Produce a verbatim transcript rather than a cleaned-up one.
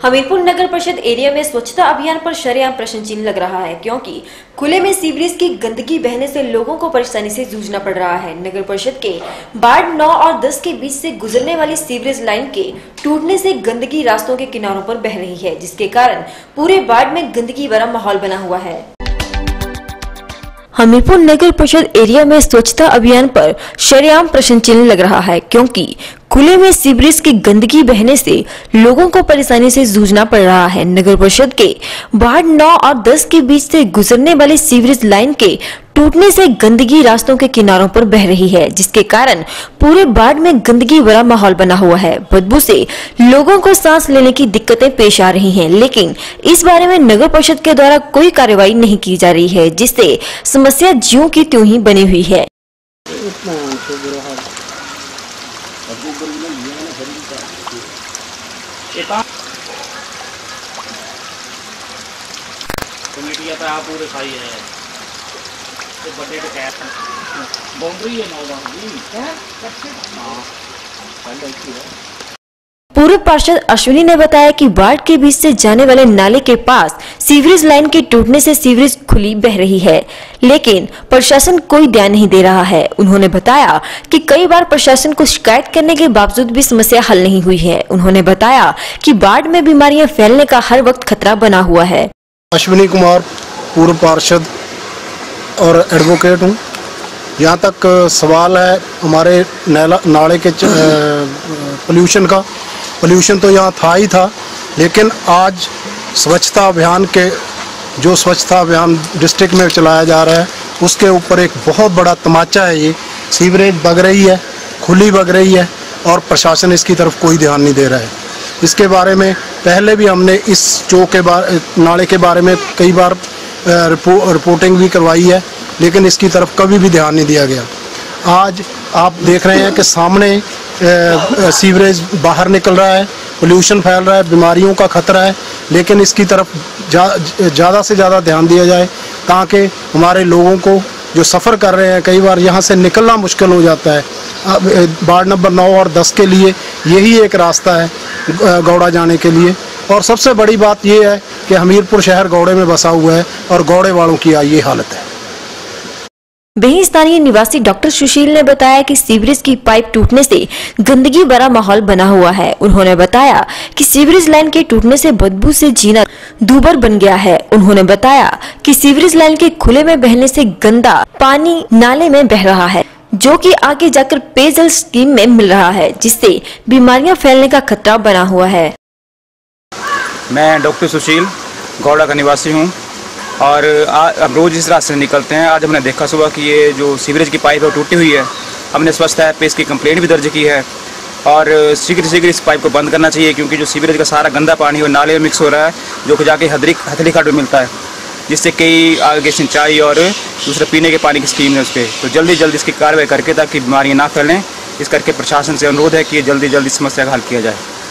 हमीरपुर नगर परिषद एरिया में स्वच्छता अभियान पर शरेआम प्रश्न चिन्ह लग रहा है, क्योंकि खुले में सीवरेज की गंदगी बहने से लोगों को परेशानी से जूझना पड़ रहा है। नगर परिषद के वार्ड नौ और दस के बीच से गुजरने वाली सीवरेज लाइन के टूटने से गंदगी रास्तों के किनारों पर बह रही है, जिसके कारण पूरे वार्ड में गंदगी भरा माहौल बना हुआ है। हमीरपुर नगर परिषद एरिया में स्वच्छता अभियान पर शरेआम प्रश्न चिन्ह लग रहा है, क्योंकि खुले में सीवरेज की गंदगी बहने से लोगों को परेशानी से जूझना पड़ रहा है। नगर परिषद के वार्ड नौ और दस के बीच से गुजरने वाली सीवरेज लाइन के टूटने से गंदगी रास्तों के किनारों पर बह रही है, जिसके कारण पूरे वार्ड में गंदगी भरा माहौल बना हुआ है। बदबू से लोगों को सांस लेने की दिक्कतें पेश आ रही हैं, लेकिन इस बारे में नगर परिषद के द्वारा कोई कार्रवाई नहीं की जा रही है, जिससे समस्या ज्यों की त्यों ही बनी हुई है। पूरे खाई है तो बड़े कैप बाउंड्री है नौ पूर्व पार्षद अश्विनी ने बताया कि वार्ड के बीच से जाने वाले नाले के पास सीवरेज लाइन के टूटने से सीवरेज खुली बह रही है, लेकिन प्रशासन कोई ध्यान नहीं दे रहा है। उन्होंने बताया कि कई बार प्रशासन को शिकायत करने के बावजूद भी समस्या हल नहीं हुई है। उन्होंने बताया कि वार्ड में बीमारियां फैलने का हर वक्त खतरा बना हुआ है। अश्विनी कुमार, पूर्व पार्षद और एडवोकेट हूँ। यहाँ तक सवाल है हमारे नाले के पोल्यूशन का। पोल्यूशन तो यहाँ था ही था, लेकिन आज स्वच्छता अभियान के जो स्वच्छता अभियान डिस्ट्रिक्ट में चलाया जा रहा है, उसके ऊपर एक बहुत बड़ा तमाचा है। ये सीवरेज बग रही है, खुली बग रही है, और प्रशासन इसकी तरफ कोई ध्यान नहीं दे रहा है। इसके बारे में पहले भी हमने इस चौक के बारे नाले के बारे में कई बार रिपो, रिपोर्टिंग भी करवाई है, लेकिन इसकी तरफ कभी भी ध्यान नहीं दिया गया। आज आप देख रहे हैं कि सामने सीवरेज बाहर निकल रहा है, पोल्यूशन फैल रहा है, बीमारियों का खतरा है, लेकिन इसकी तरफ ज़्यादा जा, से ज़्यादा ध्यान दिया जाए, ताकि हमारे लोगों को जो सफ़र कर रहे हैं, कई बार यहाँ से निकलना मुश्किल हो जाता है। अब वार्ड नंबर नौ और दस के लिए यही एक रास्ता है गौड़ा जाने के लिए। और सबसे बड़ी बात यह है कि हमीरपुर शहर गौड़े में बसा हुआ है, और गौड़े वालों की ये हालत है। वहीं स्थानीय निवासी डॉक्टर सुशील ने बताया कि सीवरेज की पाइप टूटने से गंदगी भरा माहौल बना हुआ है। उन्होंने बताया कि सीवरेज लाइन के टूटने से बदबू से जीना दूभर बन गया है। उन्होंने बताया कि सीवरेज लाइन के खुले में बहने से गंदा पानी नाले में बह रहा है, जो कि आगे जाकर पेयजल स्कीम में मिल रहा है, जिससे बीमारियां फैलने का खतरा बना हुआ है। मैं डॉक्टर सुशील गौड़ा का निवासी हूँ, और हम रोज़ इस रास्ते से निकलते हैं। आज हमने देखा सुबह कि ये जो सीवरेज की पाइप है वो टूटी हुई है। हमने स्वच्छता पे इसकी कंप्लेंट भी दर्ज की है, और शीघ्र शीघ्र इस पाइप को बंद करना चाहिए, क्योंकि जो सीवरेज का सारा गंदा पानी वो नाले में मिक्स हो रहा है, जो कि जाके हथली हथली खाट में मिलता है, जिससे कई आगे सिंचाई और दूसरे पीने के पानी की स्कीम है उस पर। तो जल्दी जल्दी इसकी कार्रवाई करके, ताकि बीमारियाँ ना फैलें, इस करके प्रशासन से अनुरोध है कि जल्दी जल्दी समस्या का हल किया जाए।